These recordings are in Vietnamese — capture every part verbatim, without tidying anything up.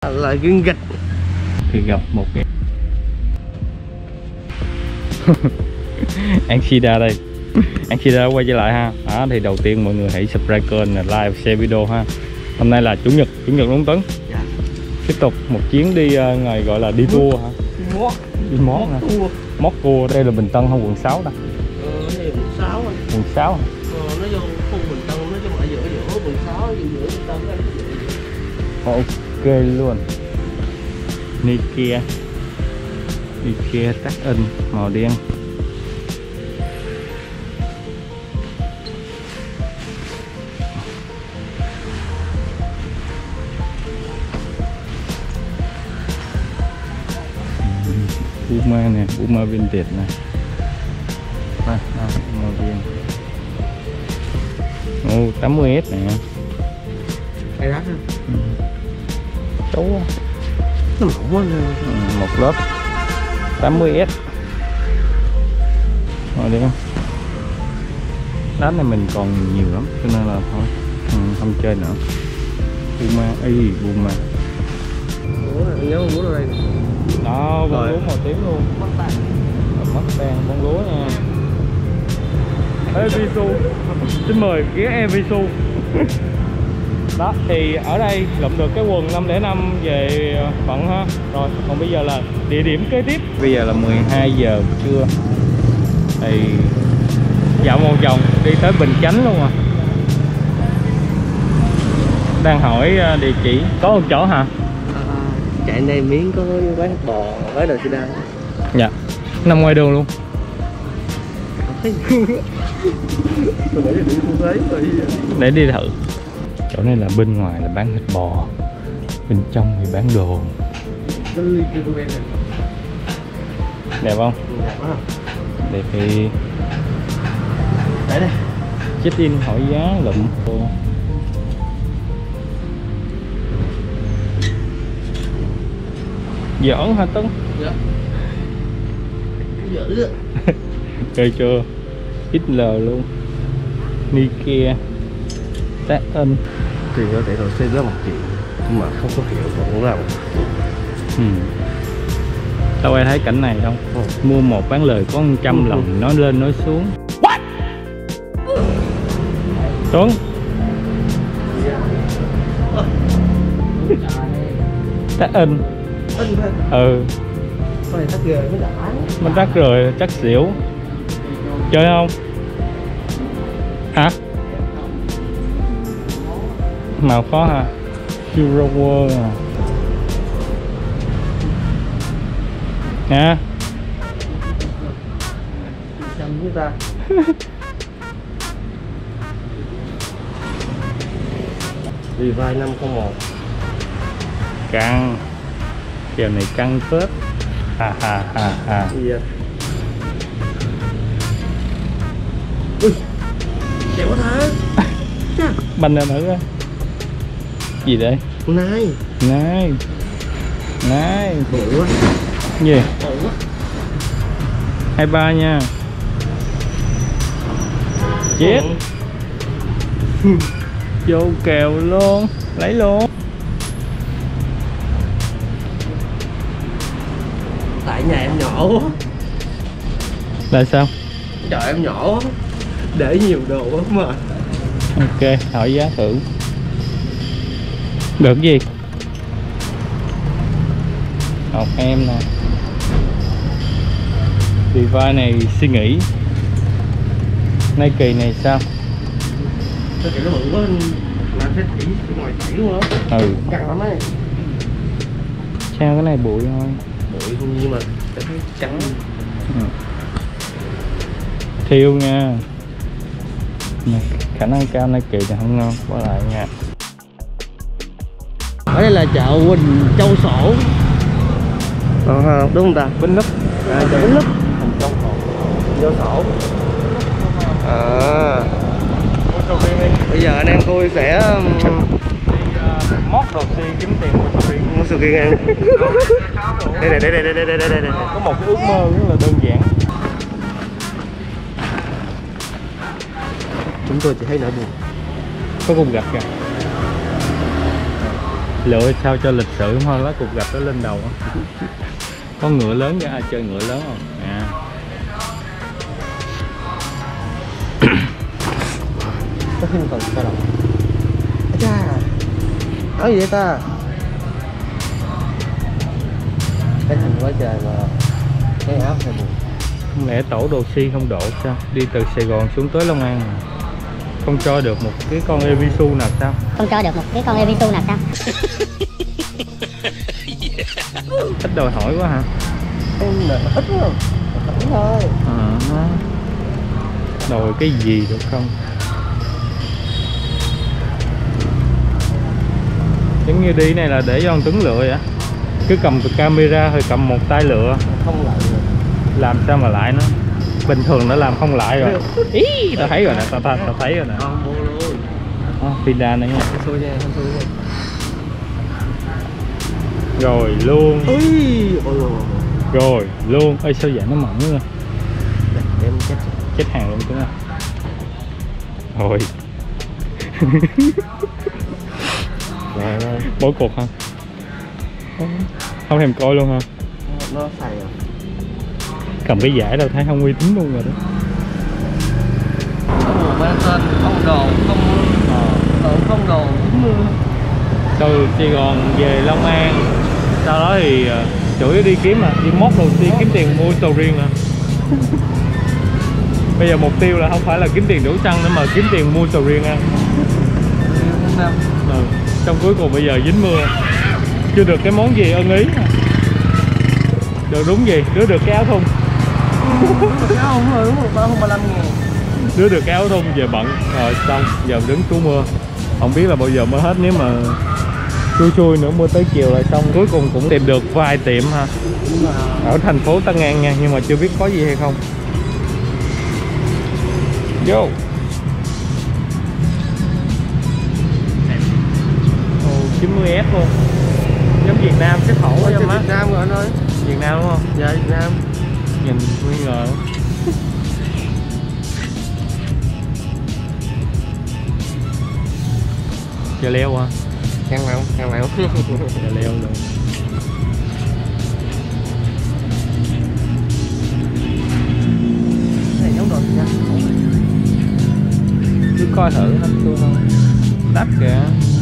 Là gương gịch thì gặp một cái Anshida đây. Anshida quay trở lại ha. Đó, thì đầu tiên mọi người hãy subscribe kênh, like, share video ha. Hôm nay là chủ nhật, chủ nhật đúng Tấn. dạ. Tiếp tục một chuyến đi uh, ngày gọi là đi tour hả? Đi mót. Đi mót hả? Mót tour. Đây là Bình Tân hay quận sáu đó? Ờ, đây là quận sáu anh. Quận sáu hả? Ờ, nó vô khu Bình Tân, nó trong ở giữa giữa quận sáu, giữa giữa Bình Tân anh. Ok luôn. Nikia Nikia tắt in màu đen. Puma nè, Puma vintage nè. Đây, đây, màu đen. Ồ, tám mươi S nè. Hay đắt ha. Ừ. Xấu quá. Nó mỏng quá nè. Ừ, một lớp tám mươi S. Rồi đi không? Đám này mình còn nhiều lắm cho nên là thôi ừ, không chơi nữa. Puma, y Puma. Ủa, anh nhớ con búa ở đây nè. Đó, con lúa màu tím luôn. Mất tay. Mất đen con lúa nha. Evisu. Xin mời ghé Evisu. Đó, thì ở đây lượm được cái quần năm không năm về phận ha. Rồi, còn bây giờ là địa điểm kế tiếp. Bây giờ là mười hai giờ trưa. Thì dạo một vòng đi tới Bình Chánh luôn à. Đang hỏi địa chỉ. Có một chỗ hả? À, chạy đây miếng có quán thịt bò, quán đồ sida. Dạ. Nằm ngoài đường luôn. Để đi thử. Chỗ này là bên ngoài là bán thịt bò, bên trong thì bán đồ. Đẹp không? Đẹp thì Để đây. check in hỏi giá lụm. Giỡn hả Tấn? Dạ. Dữ. Chơi chưa? ích lờ luôn. Nikia tắt in. Tiền có thể rồi xây ra một triệu nhưng mà không có hiệu còn cũng làm. Ừ. Đâu ai thấy cảnh này không? Ừ. Mua một bán lời có một trăm lần nói lên nói xuống. What? Tuấn. Tắt in. In thôi. Ừ. Con này tắt ghê mới đã. Mình tắt rồi chắc xỉu. Chơi không? Hả? Màu khó hả? Euro World à. Hả? Chăm chúng ta. Vì vai năm không một. Căng. Kèo này căng phết. Ha ha ha ha. Dạ. Ui. Đẹp quá ta. Banh ra thử coi. Gì đây? Này. Này. Này. Bự quá. Gì? Bự quá. hai ba nha. Chết. Vô kèo luôn. Lấy luôn. Tại nhà em nhỏ quá. Là sao? Trời em nhỏ quá. Để nhiều đồ quá mà. Ok, hỏi giá thử. Được gì? Học em nè. Device này suy nghĩ. Nike này sao? Tôi nghĩ nó bự quá. Mà sẽ chỉ ngoài chỉ luôn đó. Ừ. Căng lắm ấy. Sao cái này bụi thôi. Bụi nhưng mà thấy trắng. Ừ. Thiêu nha. Nè, khả năng cao Nike thì không ngon. Bỏ lại nha. Ở đây là chợ Quỳnh Châu Sổ. Ờ, đúng không ta? Bến Lức. À, chợ Bến Lức. Châu Sổ. Châu Sổ. À. Bây giờ anh em tôi sẽ đi uh, mót đồ xi kiếm tiền mua sầu riêng. mua sầu riêng ăn. Đây này, đây đây đây đây đây đây đây. Có một cái ước mơ rất là đơn giản. Chúng tôi chỉ thấy nỗi buồn. Có cục gạch kìa. lựa sao cho lịch sự thôi, lá cục gạch nó lên đầu á. Có ngựa lớn cho ai chơi ngựa lớn không? À. Có khi còn sao đâu. Chà, áo gì vậy ta? Cái thằng quá trời mà cái áo này buồn. Không lẽ tổ đồ si không độ sao? Đi từ Sài Gòn xuống tới Long An mà không cho được một cái con Evisu nào sao? Không cho được một cái con Evisu nào sao? Ít đòi hỏi quá hả? Em là ít quá không? Ít thôi. À, đòi cái gì được không? Giống như đi này là để cho anh Tuấn lựa vậy. Cứ cầm camera rồi cầm một tay lựa. Không lại rồi. Làm sao mà lại nó? Bình thường nó làm không lại rồi. Ý, tao thấy rồi nè, tao tao, tao thấy rồi nè. Không mua luôn. À, Pida này nha. Không xui nha, không xui nha. Rồi luôn. Ui, ôi ôi. Rồi luôn. Ê sao vậy nó mỏng nữa. Em chết. Chết hàng luôn chứ. Rồi. Rồi rồi. Bỏ cuộc hả? Không thèm coi luôn hả? Nó xài rồi. Cầm cái giải đâu thấy không uy tín luôn rồi đó. Không mang tên, không đồ, không mưa. Ờ, không đồ, không mưa. Từ Sài Gòn về Long An, sau đó thì uh, chủ yếu đi kiếm à, đi móc đầu tiên kiếm tiền mua sầu riêng à. Bây giờ mục tiêu là không phải là kiếm tiền đổ xăng nữa mà kiếm tiền mua sầu riêng ăn. Ừ. Trong cuối cùng bây giờ dính mưa, chưa được cái món gì ưng ý. Được đúng gì? Đứa được cái áo thun. Cái áo thun rồi đúng không? ba không ba lăm ngàn. Đứa được cái áo thun về bận rồi xong giờ đứng trú mưa. Không biết là bao giờ mới hết, nếu mà xui xui nữa mưa tới chiều lại xong. Cuối cùng cũng tìm được vài tiệm ha ở thành phố Tân An nha, nhưng mà chưa biết có gì hay không. Vô. Ồ, chín mươi ép luôn. Giống Việt Nam xếp hổ quá Việt má. Nam rồi anh ơi. Việt Nam đúng không? Dạ Việt Nam. Nhìn nghi ngờ. Chơi leo hả? Càng lẹo, càng lẹo. Chơi leo luôn. Này giống đồ nha. Cứ coi thử hết tôi không. Đắt kìa.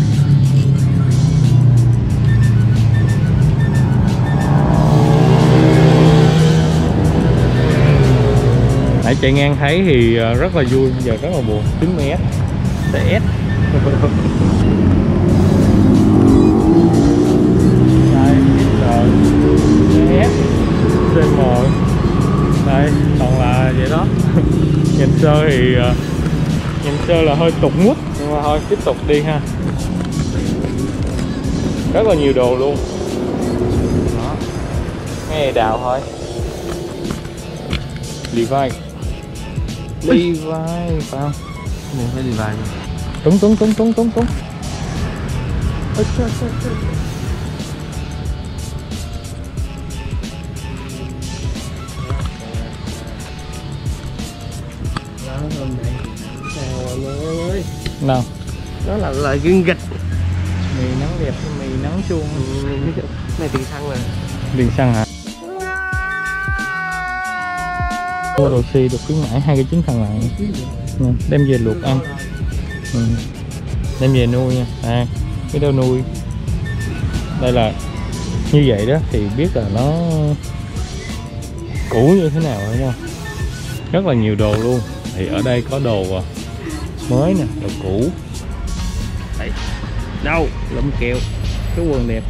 Nãy chạy ngang thấy thì rất là vui, giờ rất là buồn. chín mươi ép tê ét. Đây, rồi tê ét, xê em, đây còn là vậy đó. Nhìn sơ thì nhìn sơ là hơi tục ngút, nhưng mà thôi tiếp tục đi ha. Rất là nhiều đồ luôn đó. Cái này đào thôi. Levi Levi phải không? Mình phải Levi nha. Túng túng túng túng túng túng. Ôi trời trời trời. Đó hôm nay sao mọi ơi. Nào. Đó là lời gương gịch. Mì nắng đẹp, mì nắng chuông. Ừ, này tiền xăng mà. Tiền xăng hả? Mua đồ xì được khuyến mãi hai cái trứng thằng lại. Ừ, đem về luộc ăn. Ừ. Đem về nuôi nha. À, cái đâu nuôi. Đây là như vậy đó thì biết là nó cũ như thế nào rồi nha. Rất là nhiều đồ luôn. Thì ở đây có đồ mới nè, đồ cũ. Đây. Đâu, lụm kẹo. Cái quần đẹp.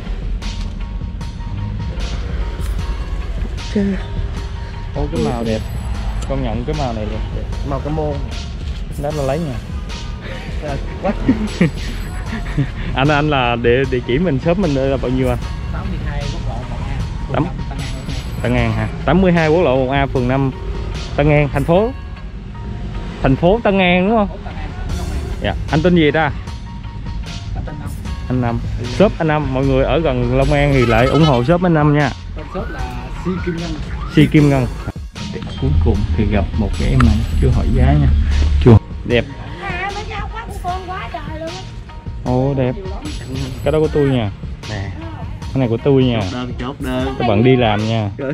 Ô cái màu đẹp. Công nhận cái màu này đẹp. Màu cái môn. Đó là lấy nha. Quá. Anh anh là địa địa chỉ mình shop mình là bao nhiêu anh? tám mươi hai quốc lộ một A. Tám Tân An hả? tám mươi hai quốc lộ một A phường năm Tân An, thành phố thành phố Tân An đúng không? Dạ. Anh tên gì ta? Anh Năm. Shop anh Năm, mọi người ở gần Long An thì lại ủng hộ shop anh Năm nha. Shop là Si Kim Ngân. Si Kim Ngân. Cuối cùng thì gặp một cái em này chưa hỏi giá nha. Chưa. Đẹp. À, mới sao khoác của con quá trời luôn. Ồ đẹp. Cái đó của tôi nha. Cái này của tôi nha. Chốt đơn, chốt đơn. Các bạn đi làm nha. Trời.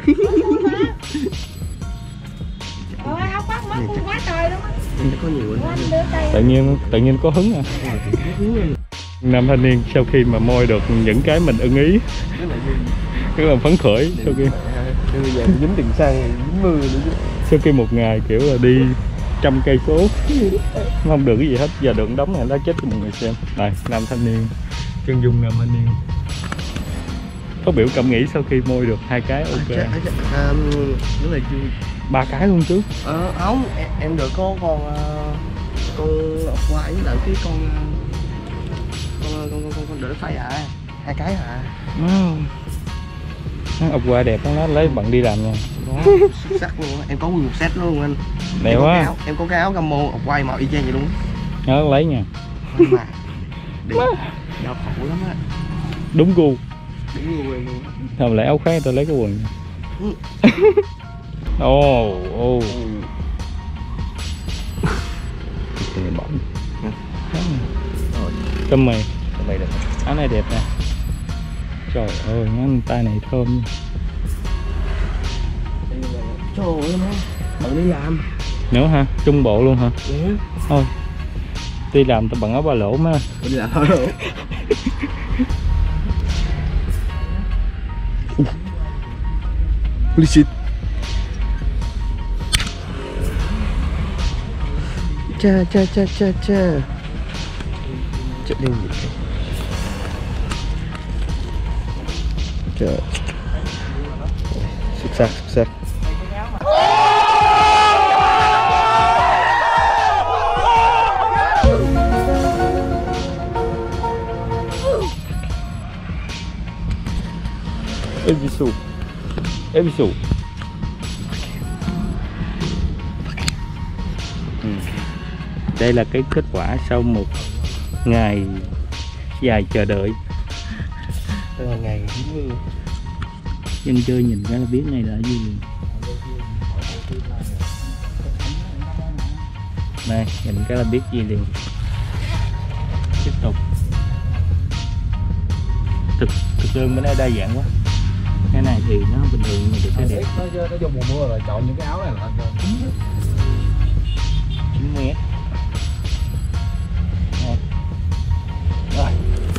Ôi, áo khoác mất quá trời luôn á. Có nhiều anh. Tự nhiên tự nhiên có hứng à. Nam thanh niên sau khi mà môi được những cái mình ưng ý rất là phấn khởi sau khi bây giờ dính tiền xăng, dính mưa nữa chứ. Sau khi một ngày kiểu là đi trăm cây số không được cái gì hết, giờ được đóng này đã chết cho mọi người xem. Này, nam thanh niên, chân dung nam thanh niên có biểu cảm nghĩ sau khi môi được hai cái ok. À, à, đúng là chưa Ba cái luôn chứ. ờ không em, em được có con con ốc quay với lại cái con con con con con, con đỡ phay à, hai cái à. Nó ốc qua đẹp lắm đó, lấy bạn đi làm nha. Đó, xuất sắc luôn, em có nguyên một set luôn anh. Đẹp em quá. Có áo, em có cái áo camo ốc quay màu y chang vậy luôn. Nhớ lấy nha. Mà đẹp, đau khổ lắm á. Đúng gu. Đúng luôn em luôn. Không lẽ áo khác tôi lấy cái quần. Ồ, ồ. Bỏng. Cơm mì. Cơm mì được. Áo này đẹp nè. Trời ơi, ngón tay này thơm. Trời ơi má, bạn đi làm Nữa hả? Trung bộ luôn hả? ừ. Thôi đi làm tao bằng áo ba lỗ má. Đi làm thôi rồi. Holy shit. Cha cha cha cha cha. Chết điên gì. Trời. Xuất sắc, xuất sắc. Ebisu. Ebisu. Ừ. Đây là cái kết quả sau một ngày dài chờ đợi. Đây là ngày dính mưa. Dân chơi nhìn ra là biết này là gì liền. Này, nhìn cái là biết gì liền. Tiếp tục. Thực, thực đơn bữa nay đa dạng quá. Cái này thì nó bình thường mà được cái đẹp. Nó dùng mùa mưa rồi chọn những cái áo này là chín mươi. Rồi.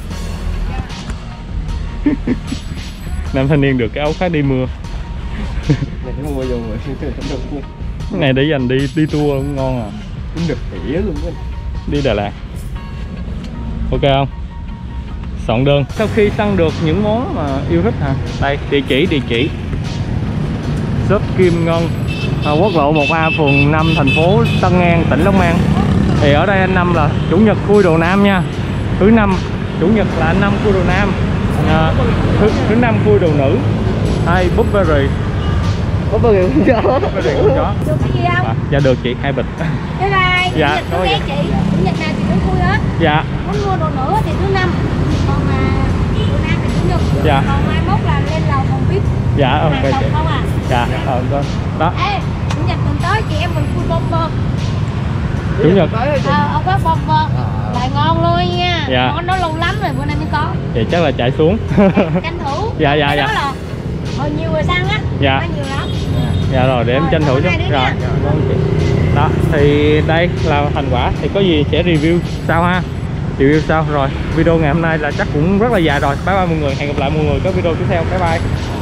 Nam thanh niên được cái áo khác đi mưa. Này nó mua vô rồi, Cái này để dành đi đi tour ngon à. cũng được tỉa luôn á. Đi Đà Lạt. Ok không? Soạn đơn. Sau khi săn được những món mà yêu thích hả? Đây, địa chỉ địa chỉ. Shop Kim Ngân, à, quốc lộ một A, phường năm, thành phố Tân An, tỉnh Long An. Thì ở đây anh Năm là chủ nhật khui đồ nam nha. Thứ năm, chủ nhật là anh Năm khui đồ nam. À, thứ, thứ năm khui đồ nữ. Hai Burberry. Burberry cũng có. Burberry cũng có. Được cái gì không? À, dạ được chị, hai bịch. Bye bye. Dạ, Chủ nhật cảm ơn tôi chị. chị. Chủ nhật nào chị cũng khui hết. Dạ. Muốn mua đồ nữa thì thứ năm. Còn mà đồ nam thì chủ nhật. Dạ. Còn mai mốt là lên lầu phòng vê i pê. Dạ, ok Này chị. không à? Dạ, ờ, đó. Đó. Ê, chủ nhật tuần tới chị em mình khui bomber. Chủ nhật. Ờ, ông có bomber. Lại ngon luôn nha. Dạ. Món đó lâu lắm rồi, bữa nay mới có. Vậy chắc là chạy xuống. Tranh thủ. Dạ, dạ, Cái dạ. đó là hồi nhiều người săn á. Dạ. Có nhiều lắm. Dạ rồi, để em Rồi, tranh thủ cảm cho. ơn hai đứa Rồi. nha. Đó, thì đây là thành quả, thì có gì sẽ review sau ha. Review sau. Rồi, video ngày hôm nay là chắc cũng rất là dài rồi. Bye bye mọi người, hẹn gặp lại mọi người các video tiếp theo. Bye bye.